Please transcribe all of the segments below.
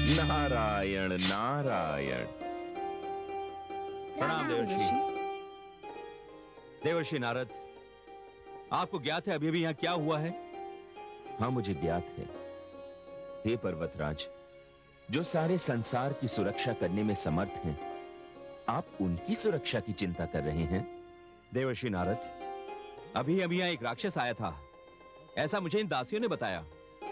नारायण नारायण। प्रणाम देवर्षि। देवर्षि नारद, आपको ज्ञात है अभी अभी यहां क्या हुआ है? हाँ, मुझे ज्ञात है। हे पर्वतराज, जो सारे संसार की सुरक्षा करने में समर्थ हैं, आप उनकी सुरक्षा की चिंता कर रहे हैं? देवर्षि नारद, अभी अभी यहां एक राक्षस आया था, ऐसा मुझे इन दासियों ने बताया।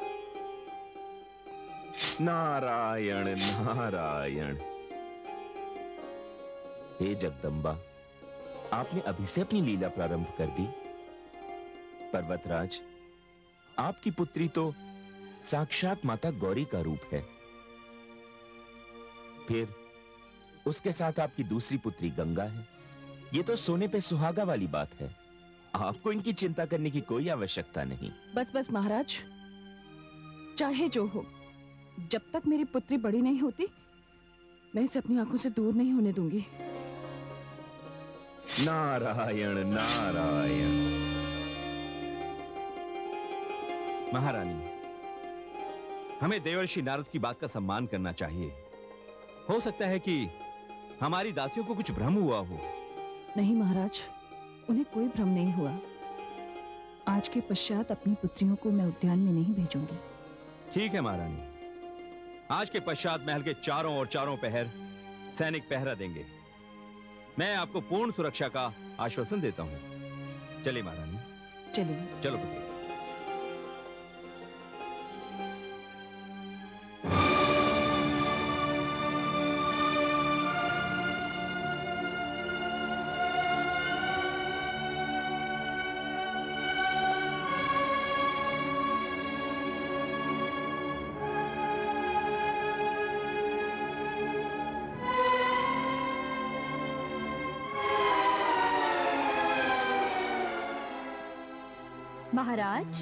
नारायण नारायण। हे जगदम्बा, आपने अभी से अपनी लीला प्रारंभ कर दी। पर्वतराज, आपकी पुत्री तो साक्षात माता गौरी का रूप है। फिर उसके साथ आपकी दूसरी पुत्री गंगा है। ये तो सोने पे सुहागा वाली बात है। आपको इनकी चिंता करने की कोई आवश्यकता नहीं। बस बस महाराज, चाहे जो हो, जब तक मेरी पुत्री बड़ी नहीं होती, मैं इसे अपनी आंखों से दूर नहीं होने दूंगी। नारायण नारायण। महारानी, हमें देवर्षि नारद की बात का सम्मान करना चाहिए। हो सकता है कि हमारी दासियों को कुछ भ्रम हुआ हो। नहीं महाराज, उन्हें कोई भ्रम नहीं हुआ। आज के पश्चात अपनी पुत्रियों को मैं उद्यान में नहीं भेजूंगी। ठीक है महारानी, आज के पश्चात महल के चारों ओर चारों पहर सैनिक पहरा देंगे। मैं आपको पूर्ण सुरक्षा का आश्वासन देता हूं। चलिए महारानी। चलिए। चलो पुत्री। महाराज।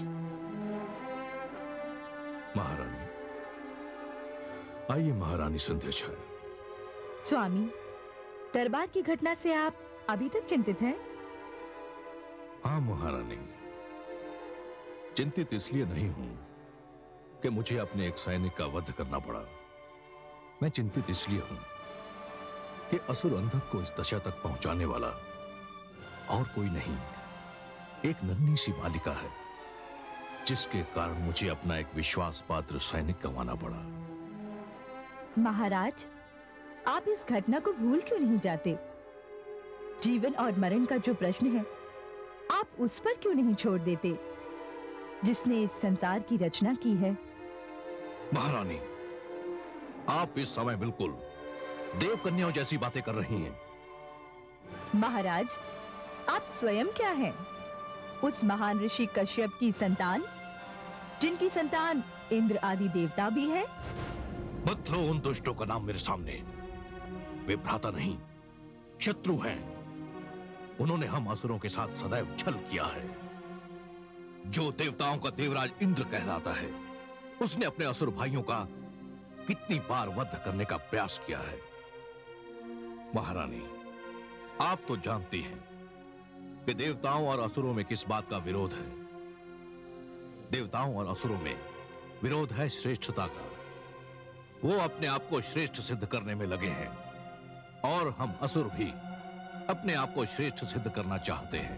महारानी, आइए महारानी संध्या छाया। स्वामी, दरबार की घटना से आप अभी तक चिंतित हैं? हाँ महारानी, चिंतित इसलिए नहीं हूं कि मुझे अपने एक सैनिक का वध करना पड़ा। मैं चिंतित इसलिए हूं कि असुर अंधक को इस दशा तक पहुंचाने वाला और कोई नहीं, एक नन्ही सी बालिका है, जिसके कारण मुझे अपना एक विश्वास पात्र सैनिक गंवाना पड़ा। महाराज, आप इस घटना को भूल क्यों नहीं जाते? जीवन और मरण का जो प्रश्न है, आप उस पर क्यों नहीं छोड़ देते, जिसने इस संसार की रचना की है? महारानी, आप इस समय बिल्कुल देवकन्याओं जैसी बातें कर रही हैं। महाराज, आप स्वयं क्या हैं? उस महान ऋषि कश्यप की संतान, जिनकी संतान इंद्र आदि देवता भी है। मत लो उन दुष्टों का नाम मेरे सामने। वे भ्राता नहीं, शत्रु हैं। उन्होंने हम असुरों के साथ सदैव छल किया है। जो देवताओं का देवराज इंद्र कहलाता है, उसने अपने असुर भाइयों का कितनी बार वध करने का प्रयास किया है। महारानी, आप तो जानती हैं कि देवताओं और असुरों में किस बात का विरोध है। देवताओं और असुरों में विरोध है श्रेष्ठता का। वो अपने आप को श्रेष्ठ सिद्ध करने में लगे हैं, और हम असुर भी अपने आप को श्रेष्ठ सिद्ध करना चाहते हैं।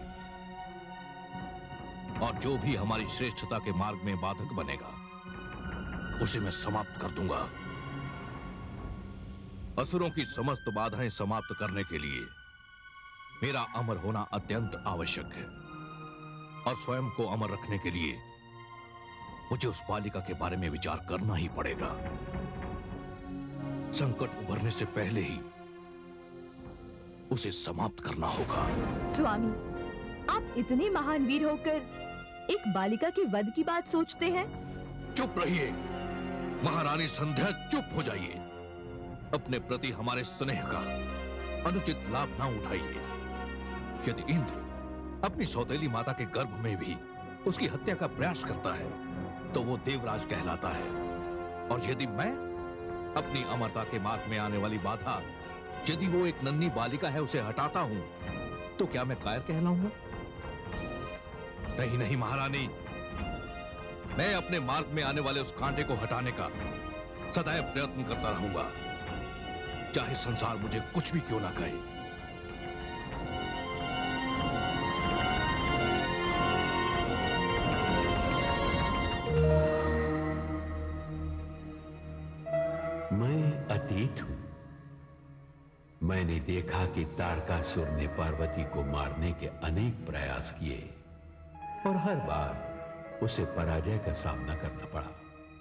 और जो भी हमारी श्रेष्ठता के मार्ग में बाधक बनेगा, उसे मैं समाप्त कर दूंगा। असुरों की समस्त बाधाएं समाप्त करने के लिए मेरा अमर होना अत्यंत आवश्यक है, और स्वयं को अमर रखने के लिए मुझे उस बालिका के बारे में विचार करना ही पड़ेगा। संकट उभरने से पहले ही उसे समाप्त करना होगा। स्वामी, आप इतने महान वीर होकर एक बालिका के वध की बात सोचते हैं? चुप रहिए महारानी संध्या, चुप हो जाइए। अपने प्रति हमारे स्नेह का अनुचित लाभ ना उठाइए। यदि इंद्र अपनी सौतेली माता के गर्भ में भी उसकी हत्या का प्रयास करता है, तो वो देवराज कहलाता है। और यदि मैं अपनी अमरता के मार्ग में आने वाली बाधा, यदि वो एक नन्ही बालिका है, उसे हटाता हूं, तो क्या मैं कायर कहलाऊंगा? नहीं नहीं महारानी, मैं अपने मार्ग में आने वाले उस कांटे को हटाने का सदैव प्रयत्न करता रहूंगा, चाहे संसार मुझे कुछ भी क्यों ना कहे। मैं अतीत हूं। मैंने देखा कि तारकासुर ने पार्वती को मारने के अनेक प्रयास किए और हर बार उसे पराजय का सामना करना पड़ा।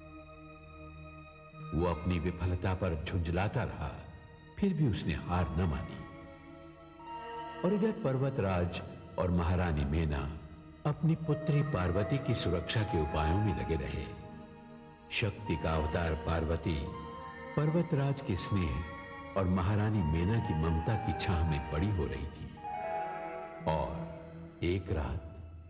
वो अपनी विफलता पर झुंझलाता रहा, फिर भी उसने हार न मानी। और इधर पर्वतराज और महारानी मेना अपनी पुत्री पार्वती की सुरक्षा के उपायों में लगे रहे। शक्ति का अवतार पार्वती पर्वतराज के स्नेह और महारानी मेना की ममता की छाह में बड़ी हो रही थी। और एक रात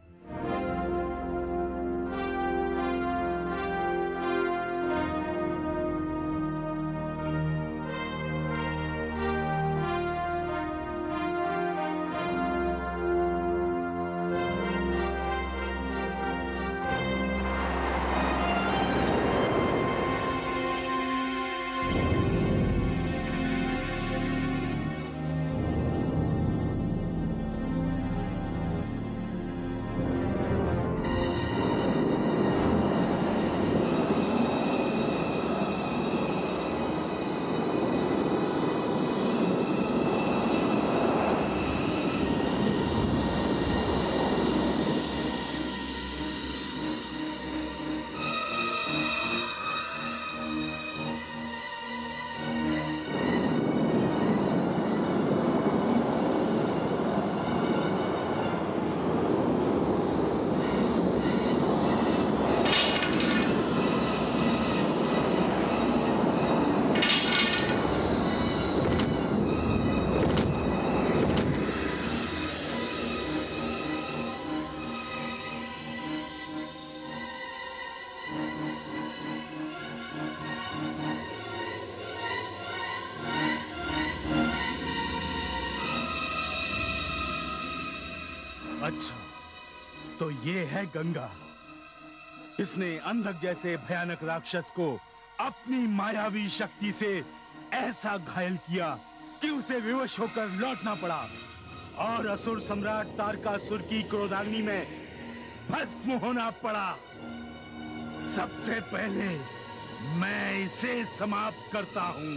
अच्छा, तो ये है गंगा। इसने अंधक जैसे भयानक राक्षस को अपनी मायावी शक्ति से ऐसा घायल किया कि उसे विवश होकर लौटना पड़ा और असुर सम्राट तारकासुर की क्रोधाग्नि में भस्म होना पड़ा। सबसे पहले मैं इसे समाप्त करता हूं।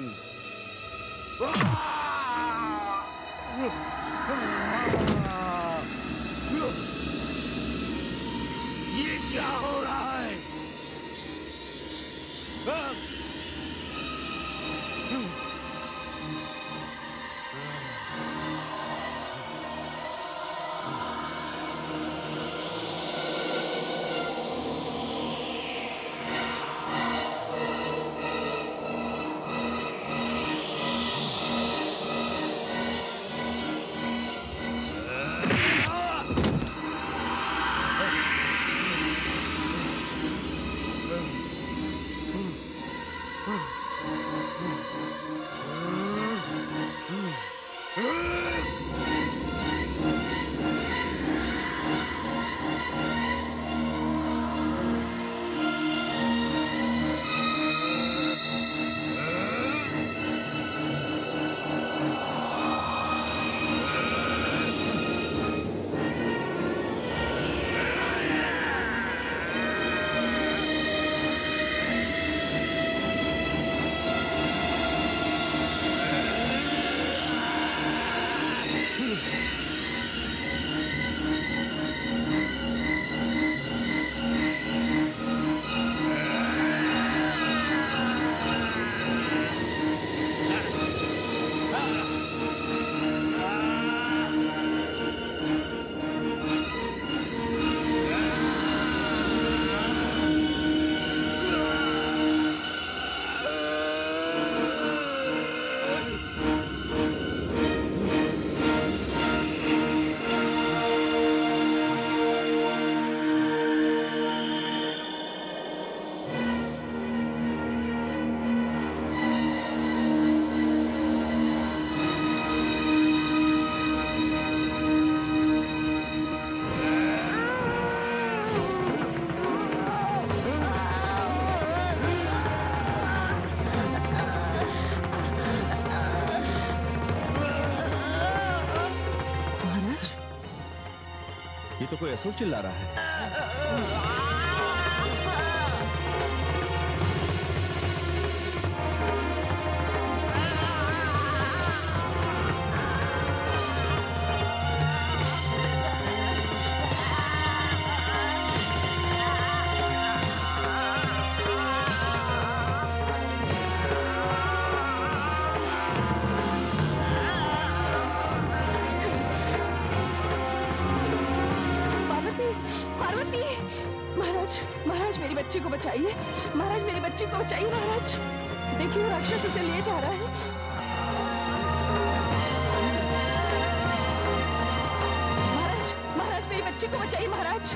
ये क्या हो रहा है? तो कोई असुर चिल्ला रहा है। महाराज मेरी बच्ची को बचाइए। महाराज मेरी बच्ची को बचाइए। महाराज देखिए राक्षस उसे ले जा रहा है। महाराज महाराज मेरी बच्ची को बचाइए। महाराज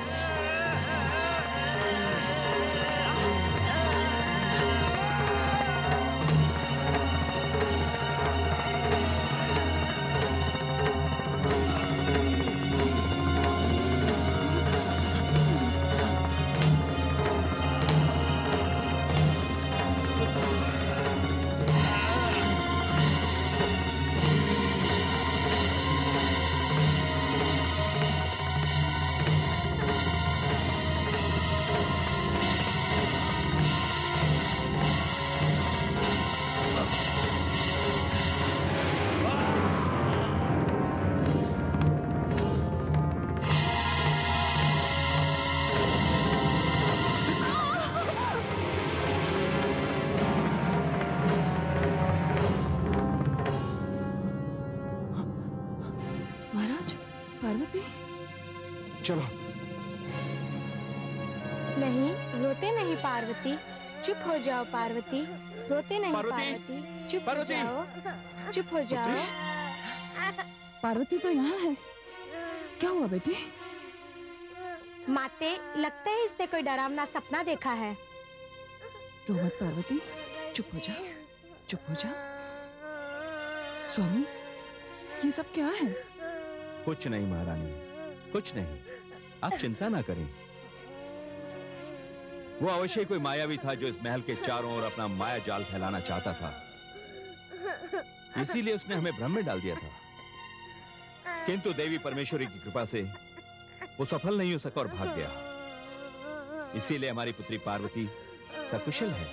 चलो। नहीं, रोते नहीं पार्वती, चुप हो जाओ पार्वती, रोते नहीं पार्वती, चुप हो जाओ, चुप हो जाओ। पार्वती तो यहाँ है। क्या हुआ बेटी? माते, लगता है इसने कोई डरावना सपना देखा है। रो मत पार्वती, चुप हो जा, चुप हो जा। स्वामी, ये सब क्या है? कुछ नहीं महारानी, कुछ नहीं, आप चिंता ना करें। वो अवश्य कोई मायावी था जो इस महल के चारों ओर अपना माया जाल फैलाना चाहता था, इसीलिए उसने हमें भ्रम में डाल दिया था। किंतु देवी परमेश्वरी की कृपा से वो सफल नहीं हो सका और भाग गया। इसीलिए हमारी पुत्री पार्वती सकुशल है।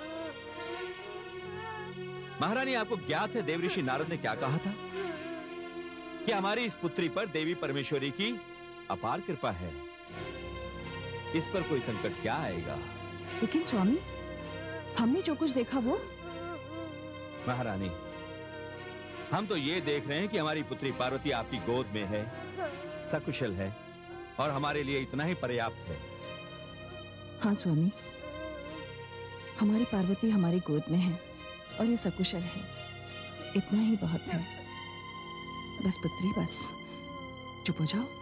महारानी, आपको ज्ञात है देवऋषि नारद ने क्या कहा था कि हमारी इस पुत्री पर देवी परमेश्वरी की अपार कृपा है, इस पर कोई संकट क्या आएगा। लेकिन स्वामी, हमने जो कुछ देखा वो। महारानी, हम तो ये देख रहे हैं कि हमारी पुत्री पार्वती आपकी गोद में है, सकुशल है और हमारे लिए इतना ही पर्याप्त है। हाँ स्वामी, हमारी पार्वती हमारी गोद में है और ये सकुशल है, इतना ही बहुत है। बस पुत्री, बस चुप हो जाओ।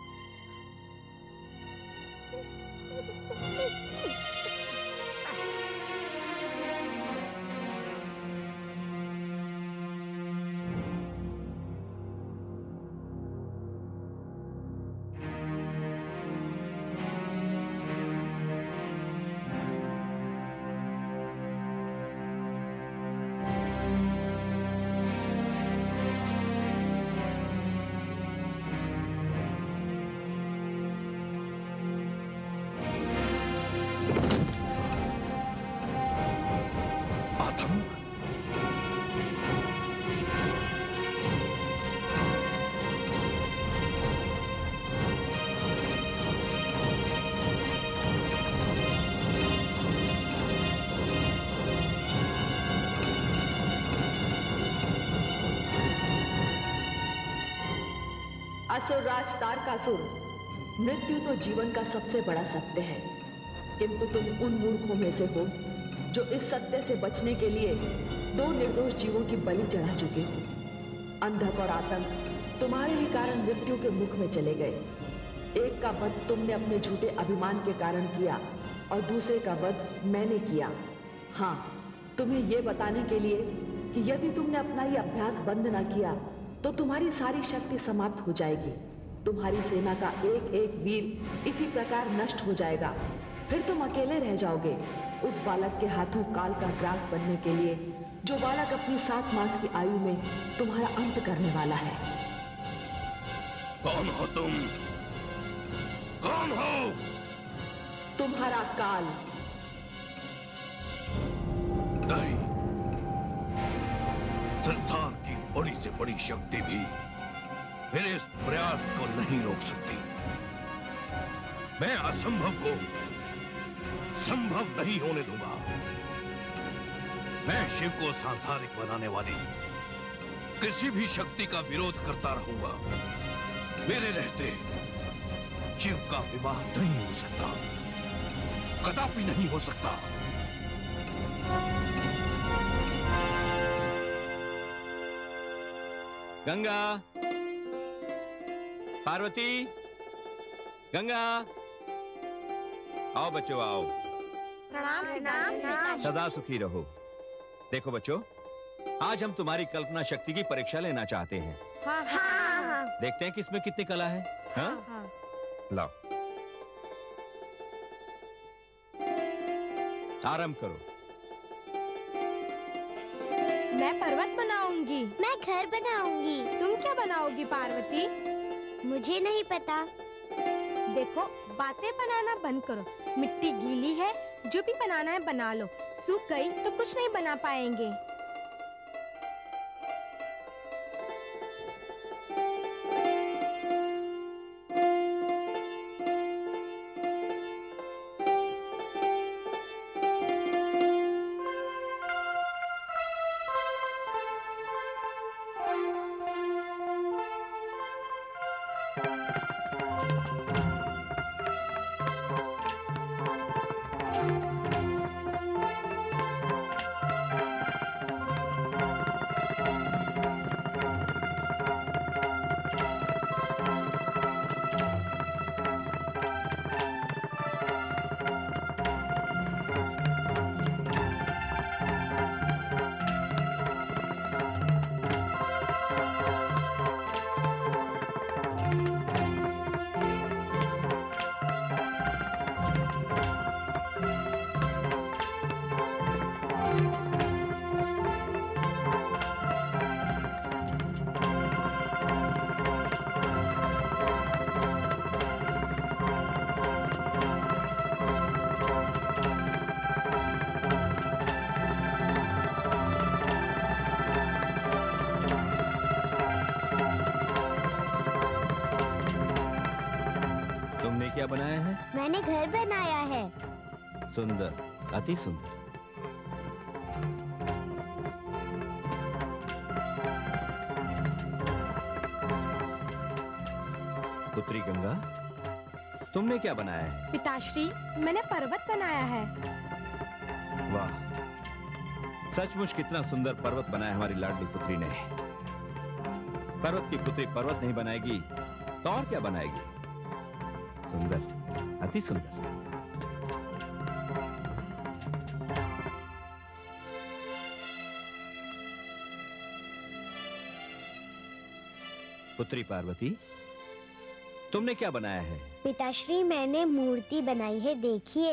असुर राज तारकासुर, मृत्यु तो जीवन का सबसे बड़ा सत्य है, किंतु तुम उन मूर्खों में से हो जो इस सत्य से बचने के लिए दो निर्दोष जीवों की बलि चढ़ा चुके हो। अंधक और आतंक तुम्हारे ही कारण मृत्यु के मुख में चले गए। एक का वध तुमने अपने झूठे अभिमान के कारण किया और दूसरे का वध मैंने किया। हाँ, तुम्हें यह बताने के लिए कि यदि तुमने अपना ये अभ्यास बंद न किया तो तुम्हारी सारी शक्ति समाप्त हो जाएगी। तुम्हारी सेना का एक एक वीर इसी प्रकार नष्ट हो जाएगा। फिर तुम अकेले रह जाओगे उस बालक के हाथों काल का ग्रास बनने के लिए, जो बालक अपनी 7 मास की आयु में तुम्हारा अंत करने वाला है। कौन हो तुम? कौन हो? तुम्हारा काल। नहीं, संसार की बड़ी से बड़ी शक्ति भी मेरे इस प्रयास को नहीं रोक सकती। मैं असंभव को संभव नहीं होने दूंगा। मैं शिव को सांसारिक बनाने वाली किसी भी शक्ति का विरोध करता रहूंगा। मेरे रहते शिव का विवाह नहीं हो सकता, कदापि नहीं हो सकता। गंगा, पार्वती, गंगा, आओ बच्चों आओ। प्रणाम। सदा सुखी रहो। देखो बच्चों, आज हम तुम्हारी कल्पना शक्ति की परीक्षा लेना चाहते हैं। हाँ। देखते हैं कि इसमें कितनी कला है। हाँ? लाओ, आरंभ करो। मैं पर्वत बनाऊंगी। मैं घर बनाऊंगी। तुम क्या बनाओगी पार्वती? मुझे नहीं पता। देखो, बातें बनाना बंद करो। मिट्टी गीली है, जो भी बनाना है बना लो। सूख गई तो कुछ नहीं बना पाएंगे। क्या बनाया है? मैंने घर बनाया है। सुंदर, अति सुंदर। पुत्री गंगा, तुमने क्या बनाया है? पिताश्री, मैंने पर्वत बनाया है। वाह, सचमुच कितना सुंदर पर्वत बनाया हमारी लाडली पुत्री ने। पर्वत की पुत्री पर्वत नहीं बनाएगी तो और क्या बनाएगी? सुंदर, अति सुंदर। पुत्री पार्वती, तुमने क्या बनाया है? पिताश्री, मैंने मूर्ति बनाई है, देखिए।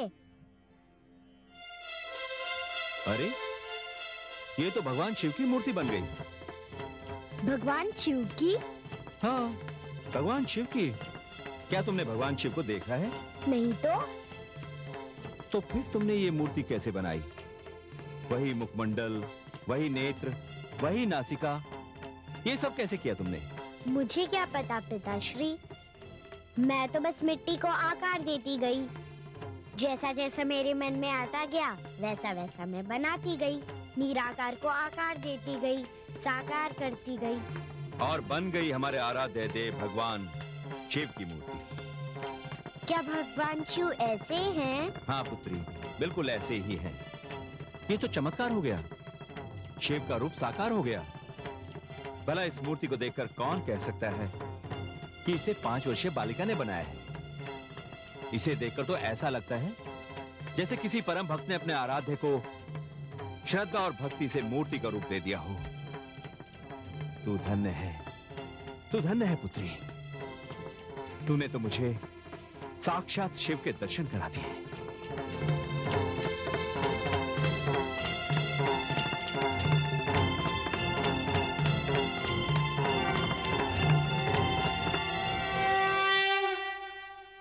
अरे, ये तो भगवान शिव की मूर्ति बन गई। भगवान शिव की? हाँ, भगवान शिव की। क्या तुमने भगवान शिव को देखा है? नहीं तो फिर तुमने ये मूर्ति कैसे बनाई? वही मुखमंडल, वही नेत्र, वही नासिका, ये सब कैसे किया तुमने? मुझे क्या पता पिताश्री, मैं तो बस मिट्टी को आकार देती गई। जैसा जैसा मेरे मन में आता गया वैसा वैसा मैं बनाती गई। निराकार को आकार देती गई, साकार करती गई, और बन गई हमारे आराध्य देव भगवान शिव की मूर्ति। क्या भगवान शिव ऐसे हैं? हाँ पुत्री, बिल्कुल ऐसे ही हैं। ये तो चमत्कार हो गया, शिव का रूप साकार हो गया। भला इस मूर्ति को देखकर कौन कह सकता है कि इसे 5 वर्षीय बालिका ने बनाया है? इसे देखकर तो ऐसा लगता है जैसे किसी परम भक्त ने अपने आराध्य को श्रद्धा और भक्ति से मूर्ति का रूप दे दिया हो। तू धन्य है, तू धन्य है पुत्री। तूने तो मुझे साक्षात शिव के दर्शन करा दिए।